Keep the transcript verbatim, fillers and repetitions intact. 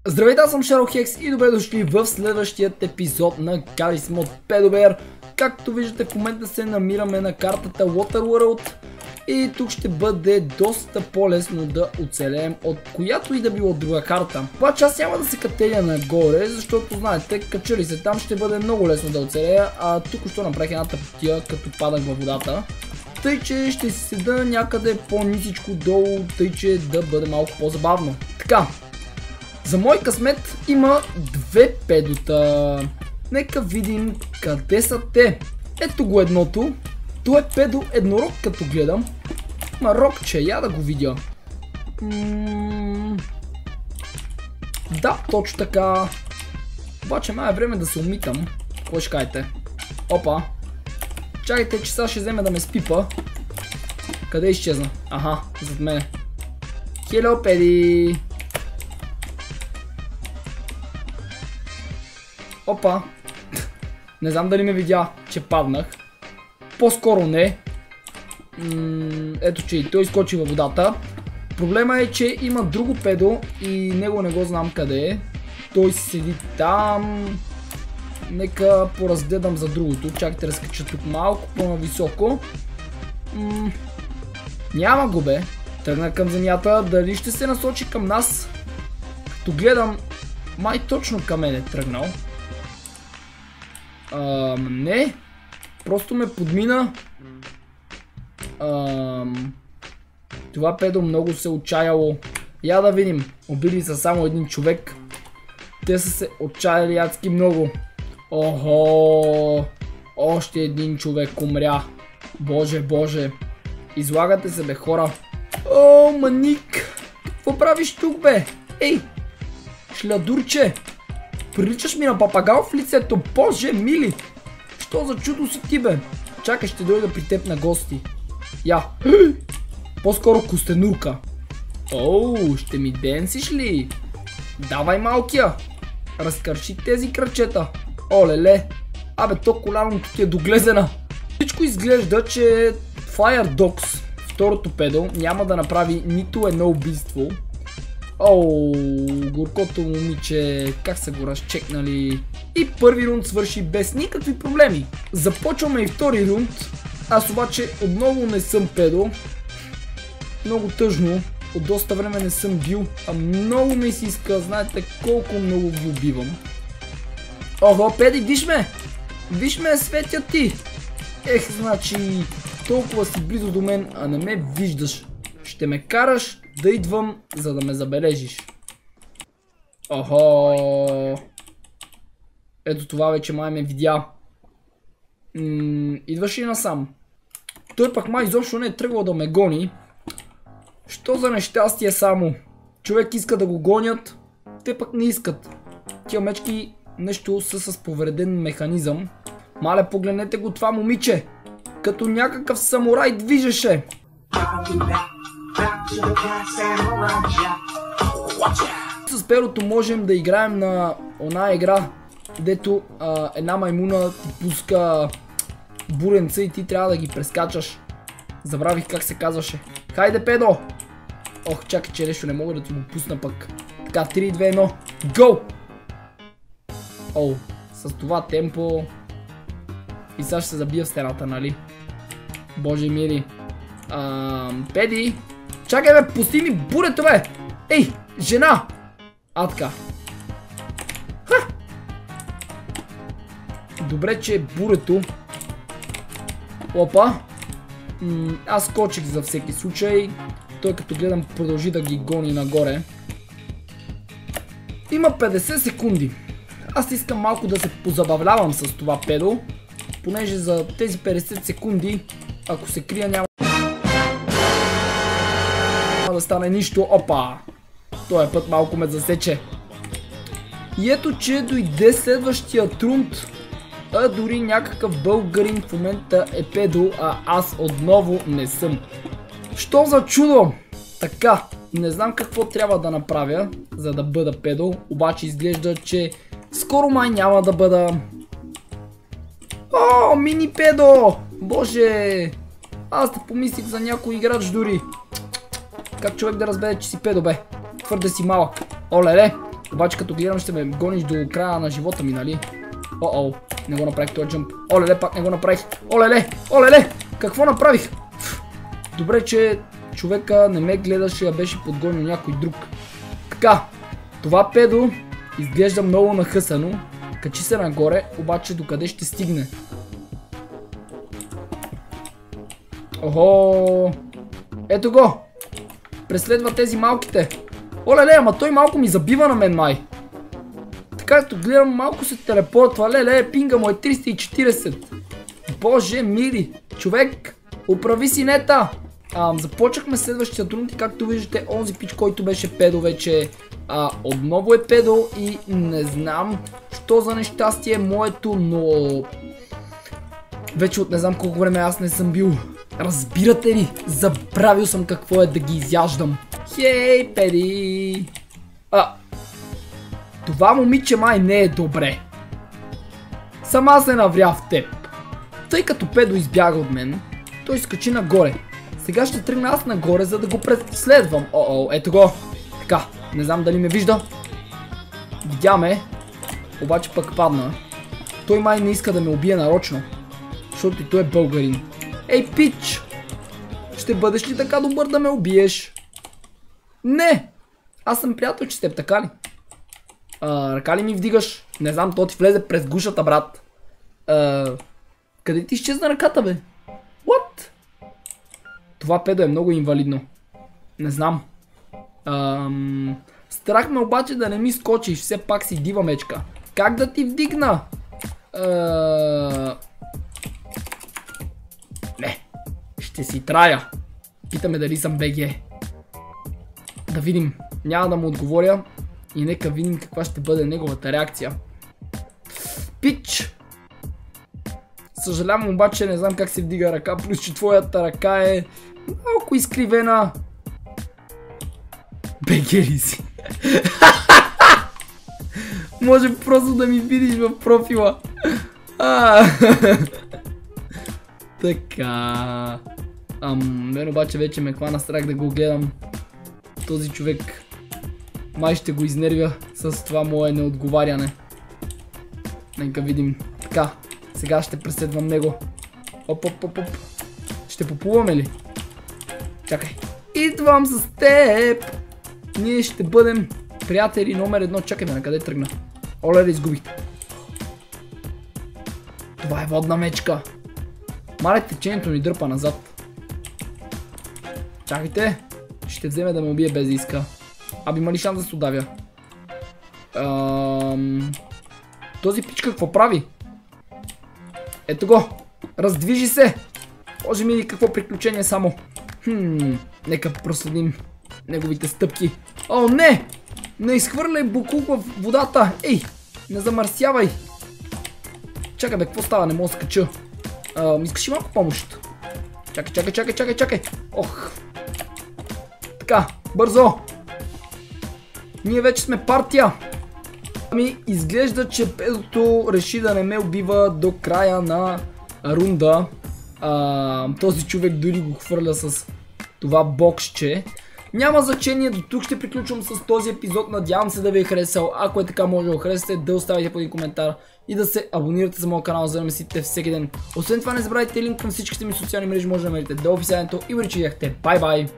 Здравейте, аз съм Шерлок и добре дошли в следващият епизод на Garry's Mod Pedobear. Както виждате, в момента се намираме на картата Waterworld и тук ще бъде доста по-лесно да оцелеем от която и да било друга карта. Обаче аз няма да се кателя нагоре, защото знаете, качали се там ще бъде много лесно да оцелея, а тук що направих една тъпотия, като падах във водата. Тъй, че ще си седа някъде по-нисичко долу, тъй, че да бъде малко по-забавно. Така. За мой късмет има две педота. Нека видим къде са те. Ето го едното. То е педо еднорог, като гледам. Ма рокче, я да го видя. М да, точно така. Обаче май е време да се умитам. Какво ще кажете? Опа. Чакайте, че сега ще вземе да ме спипа. Къде изчезна? Аха, зад мене. Хело, педи. Опа. Не знам дали ме видя, че паднах. По-скоро не. М ето, че и той изкочи във водата. Проблема е, че има друго педо и него не го знам къде е. Той седи там. Нека поразгледам за другото. Чакайте да скача тук малко по-нависоко. Няма го, бе. Тръгна към земята. Дали ще се насочи към нас? Като гледам, май точно към мен е тръгнал. Ам, не. Просто ме подмина. Ам, това педо много се отчаяло. Я да видим. Убили са само един човек. Те са се отчаяли адски много. Охо. Още един човек умря. Боже, боже. Излагате се, бе, хора. О, маник. Какво правиш тук, бе? Ей. Шлядурче. Приличаш ми на папагал в лицето. Боже, мили. Що за чудо си ти, бе? Чакай, ще дойда при теб на гости. Я. По-скоро костенурка. Оу, ще ми денсиш ли? Давай, малкия. Разкърши тези кръчета. Оле-ле. Абе, то коляното ти е доглезена. Всичко изглежда, че Fire Dogs, второто педо, няма да направи нито едно убийство. Оу, горкото момиче, как са го разчекнали. И първи рунд свърши без никакви проблеми. Започваме и втори рунд. Аз обаче отново не съм педо. Много тъжно. От доста време не съм бил. А много ми се иска, знаете колко много ги убивам. Ого, педи, виж ме! Виж ме, светя ти! Ех, значи, толкова си близо до мен, а не ме виждаш. Ще ме караш да идвам, за да ме забележиш. Охо. Ето това вече май ме видя. М идваш ли насам? Той пък май изобщо не е тръгвал да ме гони. Що за нещастие само? Човек иска да го гонят, те пък не искат. Тия мечки нещо са с повреден механизъм. Мале, погледнете го това момиче. Като някакъв самурай движеше. С перото можем да играем на она игра, дето а, една маймуна ти пуска буренца и ти трябва да ги прескачаш. Забравих как се казваше. Хайде, педо! Ох, чакай, че нещо не мога да ти го пусна пък. Така, три, две, едно, го! Оу, с това темпо... И сега ще се забия в стената, нали? Боже мили. Ам, педи! Чакай, бе, пусти ми бурето, бе! Ей, жена! А, така. Ха! Добре, че е бурето. Опа. М аз скочих за всеки случай. Той, като гледам, продължи да ги гони нагоре. Има петдесет секунди. Аз искам малко да се позабавлявам с това педо. Понеже за тези петдесет секунди, ако се крия, няма да стане нищо. Опа! Този път малко ме засече. И ето, че дойде следващия рунд. А дори някакъв българин в момента е педо, а аз отново не съм. Що за чудо? Така, не знам какво трябва да направя, за да бъда педо. Обаче изглежда, че скоро май няма да бъда. О, мини педо! Боже! Аз да помислих за някой играч дори. Как човек да разбере, че си педо, бе? Твърде си малък. Оле-ле! Обаче като гледам ще ме гониш до края на живота ми, нали? О-о, не го направих този джъмп. Олеле, пак не го направих. Олеле, олеле, какво направих? Добре, че човека не ме гледаше, а беше подгонил някой друг. Така, това педо изглежда много нахъсано. Качи се нагоре, обаче докъде ще стигне? Охо! Ето го! Преследва тези малките. Оле-ле, ама той малко ми забива на мен, май. Така като гледам, малко се телепортва. Леле, пинга му е триста и четиридесет. Боже мили, човек, оправи си нета. А, започнахме следващия трудник, както виждате, онзи пич, който беше педо вече а, отново е педо и не знам що за нещастие е моето, но вече от не знам колко време аз не съм бил. Разбирате ли? Забравил съм какво е да ги изяждам. Хей, педи! А, това момиче май не е добре. Сама се навря в теб. Тъй като педо избяга от мен, той скачи нагоре. Сега ще тръгна аз нагоре, за да го преследвам. О-о, ето го. Така, не знам дали ме вижда. Видя ме, обаче пък падна. Той май не иска да ме убие нарочно, защото и той е българин. Ей, пич! Ще бъдеш ли така добър да ме убиеш? Не! Аз съм приятел, че с теб, така ли? А, ръка ли ми вдигаш? Не знам, то ти влезе през гушата, брат. А, къде ти изчезна ръката, бе? What? Това педо е много инвалидно. Не знам. Ам... Страх ме обаче да не ми скочиш, все пак си дива мечка. Как да ти вдигна? А... Не, ще си трая. Питаме дали съм БГ. Да видим. Няма да му отговоря. И нека видим каква ще бъде неговата реакция. Пич! Съжалявам обаче, не знам как се вдига ръка, плюс че твоята ръка е малко изкривена. БГ ли си? Може просто да ми видиш в профила. Така. Ам, мен обаче вече ме хвана страх да го гледам. Този човек май ще го изнервя с това мое неотговаряне. Нека видим. Така, сега ще преследвам него. Оп, оп, оп, оп. Ще поплуваме ли? Чакай. Идвам с теб. Ние ще бъдем приятели номер едно. Чакай ме, на къде тръгна? Оле, да изгубихте. Това е водна мечка. Мале, течението ни дърпа назад. Чакайте. Ще вземе да ме убие без да иска. Аби има ли шанс да се удавя? Ам... Този пич какво прави? Ето го. Раздвижи се. Боже ми, какво приключение само. Хм, нека проследим неговите стъпки. О, не! Не изхвърляй буклук в водата. Ей, не замърсявай. Чакай бе, какво става? Не мога да скача. Ам, искаш ли малко помощ? Чакай, чакай, чакай, чакай, чакай. Ох. Така, бързо. Ние вече сме партия. Ами, изглежда, че педото реши да не ме убива до края на рунда. А, този човек дори го хвърля с това боксче. Няма значение, до тук ще приключвам с този епизод. Надявам се да ви е харесал. Ако е така, може да го харесате, да оставите по един коментар и да се абонирате за моят канал, за да ме следите всеки ден. Освен това, не забравяйте линк към всичките ми социални мрежи, може да намерите до описанието и ви рече, бай бай!